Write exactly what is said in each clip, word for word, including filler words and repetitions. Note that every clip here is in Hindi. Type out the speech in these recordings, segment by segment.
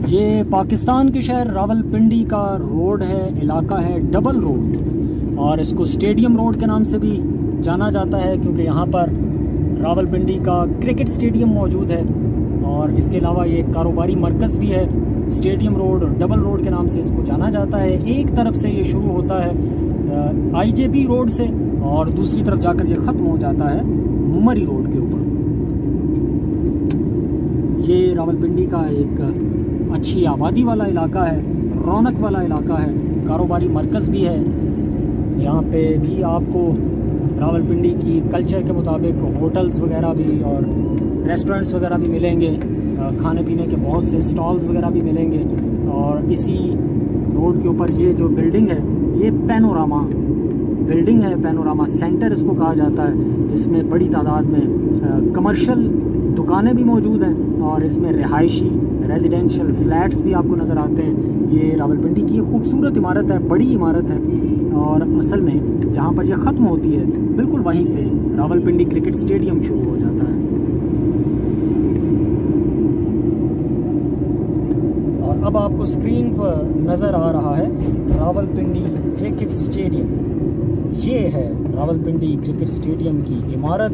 ये पाकिस्तान के शहर रावलपिंडी का रोड है, इलाका है डबल रोड, और इसको स्टेडियम रोड के नाम से भी जाना जाता है क्योंकि यहाँ पर रावलपिंडी का क्रिकेट स्टेडियम मौजूद है। और इसके अलावा ये कारोबारी मरकज़ भी है। स्टेडियम रोड और डबल रोड के नाम से इसको जाना जाता है। एक तरफ से ये शुरू होता है आई जे बी रोड से और दूसरी तरफ जाकर ये ख़त्म हो जाता है मरी रोड के ऊपर। ये रावलपिंडी का एक अच्छी आबादी वाला इलाका है, रौनक वाला इलाका है, कारोबारी मरकज़ भी है। यहाँ पे भी आपको रावलपिंडी की कल्चर के मुताबिक होटल्स वगैरह भी और रेस्टोरेंट्स वगैरह भी मिलेंगे, खाने पीने के बहुत से स्टॉल्स वगैरह भी मिलेंगे। और इसी रोड के ऊपर ये जो बिल्डिंग है ये पैनोरामा बिल्डिंग है, पैनोरामा सेंटर इसको कहा जाता है। इसमें बड़ी तादाद में कमर्शियल दुकानें भी मौजूद हैं और इसमें रिहायशी रेजिडेंशियल फ्लैट्स भी आपको नज़र आते हैं। ये रावलपिंडी की खूबसूरत इमारत है, बड़ी इमारत है, और असल में जहाँ पर यह ख़त्म होती है बिल्कुल वहीं से रावलपिंडी क्रिकेट स्टेडियम शुरू हो जाता है। और अब आपको स्क्रीन पर नज़र आ रहा है रावलपिंडी क्रिकेट स्टेडियम। ये है रावलपिंडी क्रिकेट स्टेडियम की इमारत।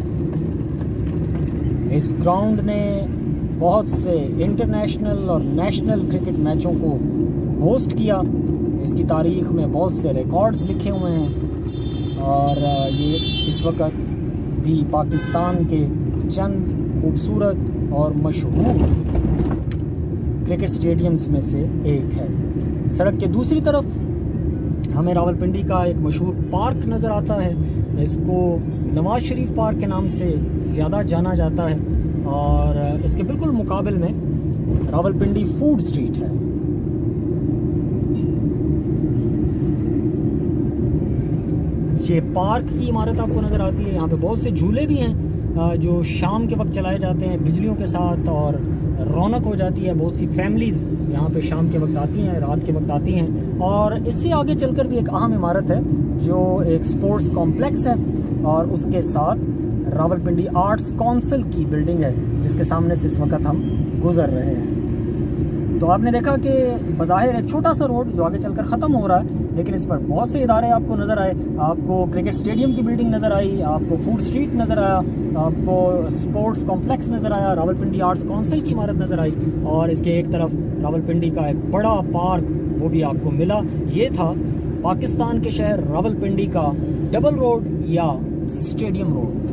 इस ग्राउंड ने बहुत से इंटरनेशनल और नेशनल क्रिकेट मैचों को होस्ट किया। इसकी तारीख़ में बहुत से रिकॉर्ड्स लिखे हुए हैं और ये इस वक्त भी पाकिस्तान के चंद खूबसूरत और मशहूर क्रिकेट स्टेडियम्स में से एक है। सड़क के दूसरी तरफ हमें रावलपिंडी का एक मशहूर पार्क नज़र आता है। इसको नवाज शरीफ पार्क के नाम से ज़्यादा जाना जाता है और इसके बिल्कुल मुकाबिल में रावलपिंडी फूड स्ट्रीट है। ये पार्क की इमारत आपको नज़र आती है। यहाँ पे बहुत से झूले भी हैं जो शाम के वक्त चलाए जाते हैं बिजलियों के साथ, और रौनक हो जाती है। बहुत सी फैमिलीज़ यहाँ पे शाम के वक्त आती हैं, रात के वक्त आती हैं। और इससे आगे चलकर भी एक अहम इमारत है जो एक स्पोर्ट्स कॉम्प्लेक्स है और उसके साथ रावलपिंडी आर्ट्स काउंसिल की बिल्डिंग है जिसके सामने से इस वक्त हम गुजर रहे हैं। तो आपने देखा कि बज़ाहिर एक छोटा सा रोड जो आगे चलकर ख़त्म हो रहा है, लेकिन इस पर बहुत से इदारे आपको नज़र आए। आपको क्रिकेट स्टेडियम की बिल्डिंग नज़र आई, आपको फूड स्ट्रीट नज़र आया, आपको स्पोर्ट्स कॉम्प्लेक्स नज़र आया, रावलपिंडी आर्ट्स काउंसिल की इमारत नज़र आई, और इसके एक तरफ रावलपिंडी का एक बड़ा पार्क वो भी आपको मिला। ये था पाकिस्तान के शहर रावलपिंडी का डबल रोड या स्टेडियम रोड।